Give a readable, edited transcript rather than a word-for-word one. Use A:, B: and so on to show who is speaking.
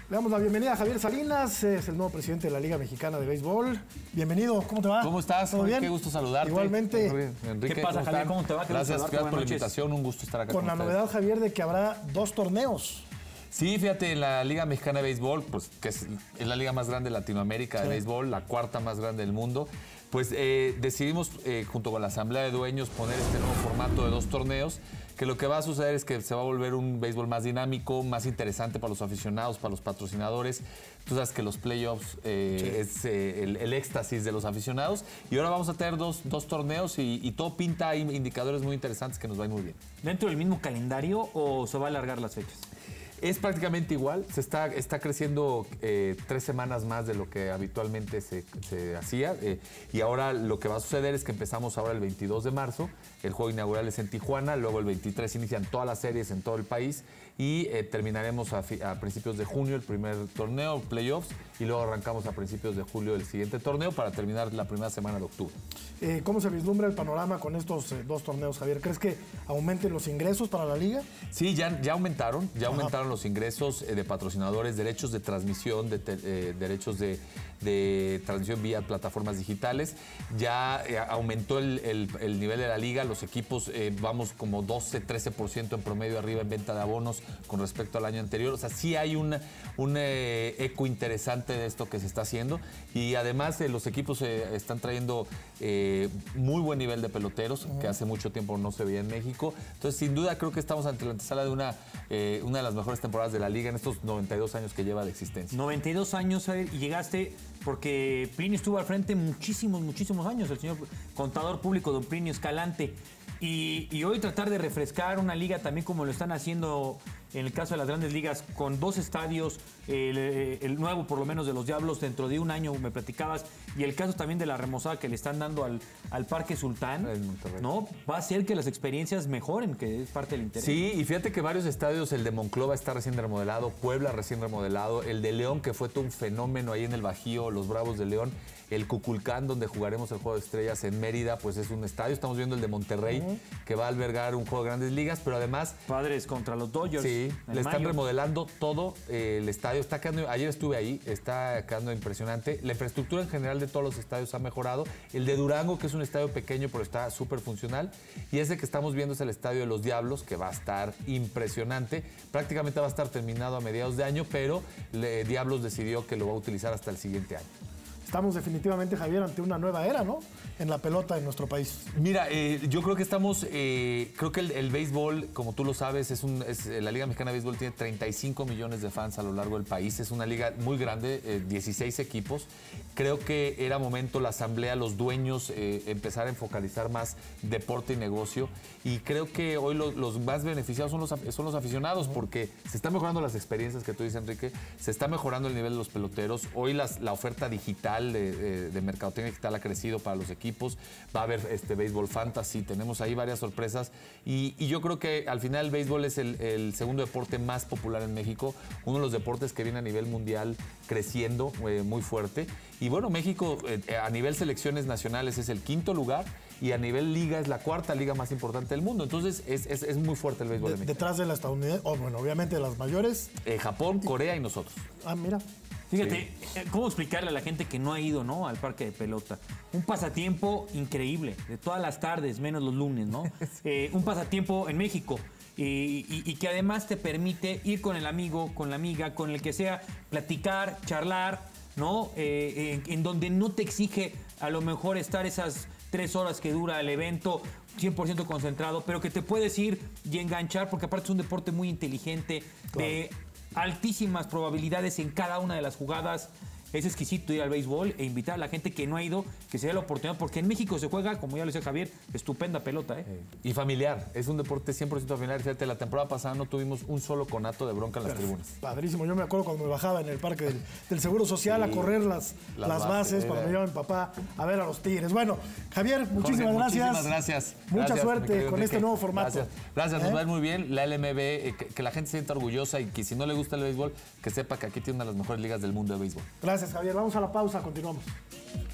A: Le damos la bienvenida a Javier Salinas, es el nuevo presidente de la Liga Mexicana de Béisbol. Bienvenido, ¿cómo te va?
B: ¿Cómo estás?
A: ¿Todo bien?
B: Qué gusto saludarte.
A: Igualmente.
B: Enrique,
C: ¿Qué pasa, Javier? ¿Cómo te va?
B: Gracias por la invitación, un gusto estar acá
A: con la
B: ustedes.
A: novedad, Javier, de que habrá 2 torneos.
B: Sí, fíjate, en la Liga Mexicana de Béisbol, pues que es la liga más grande de Latinoamérica de béisbol, la cuarta más grande del mundo, pues decidimos, junto con la Asamblea de Dueños, poner este nuevo formato de 2 torneos, que lo que va a suceder es que se va a volver un béisbol más dinámico, más interesante para los aficionados, para los patrocinadores. Tú sabes que los playoffs es el éxtasis de los aficionados. Y ahora vamos a tener dos torneos y todo pinta, hay indicadores muy interesantes que nos va a ir muy bien.
C: ¿Dentro del mismo calendario o se va a alargar las fechas?
B: Es prácticamente igual, está creciendo 3 semanas más de lo que habitualmente se hacía y ahora lo que va a suceder es que empezamos ahora el 22 de marzo, el juego inaugural es en Tijuana, luego el 23 inician todas las series en todo el país y terminaremos a principios de junio el primer torneo, playoffs, y luego arrancamos a principios de julio el siguiente torneo para terminar la primera semana de octubre.
A: ¿Cómo se vislumbra el panorama con estos 2 torneos, Javier? ¿Crees que aumenten los ingresos para la liga?
B: Sí, ya aumentaron los ingresos de patrocinadores, derechos de transmisión, derechos de transmisión vía plataformas digitales. Ya aumentó el nivel de la liga, los equipos vamos como 12-13% en promedio arriba en venta de abonos con respecto al año anterior. O sea, sí hay un eco interesante de esto que se está haciendo y además los equipos están trayendo muy buen nivel de peloteros, que hace mucho tiempo no se veía en México. Entonces, sin duda, creo que estamos ante la antesala de una de las mejores temporadas de la liga en estos 92 años que lleva de existencia.
C: 92 años, y llegaste porque Plinio estuvo al frente muchísimos años, el señor contador público, don Plinio Escalante. Y hoy tratar de refrescar una liga también como lo están haciendo en el caso de las grandes ligas, con 2 estadios, el nuevo por lo menos de los Diablos dentro de un año, me platicabas, y el caso también de la remozada que le están dando al Parque Sultán, ¿no? Va a hacer que las experiencias mejoren, que es parte del interés.
B: Sí, y fíjate que varios estadios, el de Monclova está recién remodelado, Puebla recién remodelado, el de León, que fue todo un fenómeno ahí en el Bajío, los Bravos de León, el Cuculcán, donde jugaremos el Juego de Estrellas en Mérida, pues es un estadio. Estamos viendo el de Monterrey, que va a albergar un juego de grandes ligas, pero además...
C: Padres contra los Dodgers.
B: Sí, le están remodelando todo el estadio. Está quedando, ayer estuve ahí, está quedando impresionante. La infraestructura en general de todos los estadios ha mejorado. El de Durango, que es un estadio pequeño, pero está súper funcional. Y ese que estamos viendo es el estadio de los Diablos, que va a estar impresionante. Prácticamente va a estar terminado a mediados de año, pero Diablos decidió que lo va a utilizar hasta el siguiente año.
A: Estamos definitivamente, Javier, ante una nueva era, ¿no? En la pelota en nuestro país.
B: Mira, yo creo que estamos, creo que el béisbol, como tú lo sabes, la Liga Mexicana de Béisbol tiene 35 millones de fans a lo largo del país. Es una liga muy grande, 16 equipos. Creo que era momento la asamblea, los dueños, empezar a focalizar más deporte y negocio. Y creo que hoy los más beneficiados son los aficionados, porque se están mejorando las experiencias que tú dices, Enrique. Se está mejorando el nivel de los peloteros. Hoy la oferta digital de mercadotecnia digital ha crecido para los equipos. Va a haber béisbol fantasy, tenemos ahí varias sorpresas y yo creo que al final el béisbol es el segundo deporte más popular en México, uno de los deportes que viene a nivel mundial creciendo muy fuerte. Y bueno, México a nivel selecciones nacionales es el 5º lugar y a nivel liga es la 4ª liga más importante del mundo. Entonces es muy fuerte el béisbol de México.
A: Detrás de la estadounidense, bueno, obviamente de las mayores.
B: Japón, Corea y nosotros.
A: Ah, mira.
C: Fíjate, ¿cómo explicarle a la gente que no ha ido, ¿no?, al parque de pelota? Un pasatiempo increíble, de todas las tardes, menos los lunes, ¿no? Un pasatiempo en México y que además te permite ir con el amigo, con la amiga, con el que sea, platicar, charlar, ¿no? En donde no te exige a lo mejor estar esas 3 horas que dura el evento 100% concentrado, pero que te puedes ir y enganchar, porque aparte es un deporte muy inteligente, claro, de altísimas probabilidades en cada una de las jugadas. Es exquisito ir al béisbol e invitar a la gente que no ha ido, que se dé la oportunidad, porque en México se juega, como ya lo decía Javier, estupenda pelota, ¿eh?
B: Y familiar, es un deporte 100% familiar. Fíjate, la temporada pasada no tuvimos un solo conato de bronca en las tribunas.
A: Padrísimo, yo me acuerdo cuando me bajaba en el parque del Seguro Social a correr las bases, cuando me llevaba mi papá a ver a los Tigres. Bueno, Javier, muchísimas gracias. Mucha suerte con este nuevo formato.
B: Gracias, nos va a ir muy bien. La LMB, que la gente se sienta orgullosa y que si no le gusta el béisbol, que sepa que aquí tiene una de las mejores ligas del mundo de béisbol.
A: Gracias, Javier. Vamos a la pausa, continuamos.